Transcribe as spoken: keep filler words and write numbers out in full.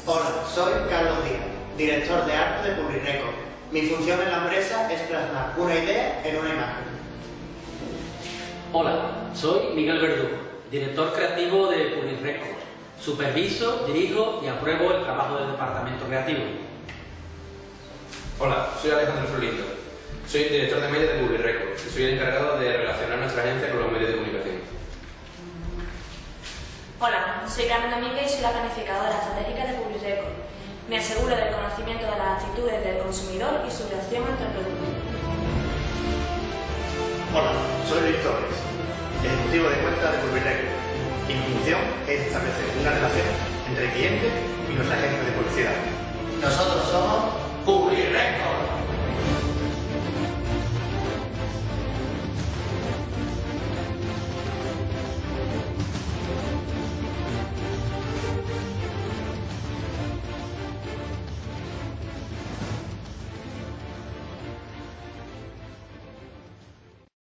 Hola, soy Carlos Díaz, director de arte de Publirecord. Mi función en la empresa es plasmar una idea en una imagen. Hola, soy Miguel Verdugo, director creativo de Publirecord. Superviso, dirijo y apruebo el trabajo del departamento creativo. Hola, soy Alejandro Florito. Soy director de medios de Publirecord y soy el encargado de relacionar nuestra agencia con los medios de comunicación. Hola, soy Carmen Domínguez y soy la planificadora estratégica de Publirecord. Me aseguro del conocimiento de las actitudes del consumidor y su reacción ante el producto. Hola, soy Luis Torres, ejecutivo de cuenta de Publirecord. Mi función es establecer una relación entre el cliente y nuestra agencia de publicidad. Nosotros somos Publirecord.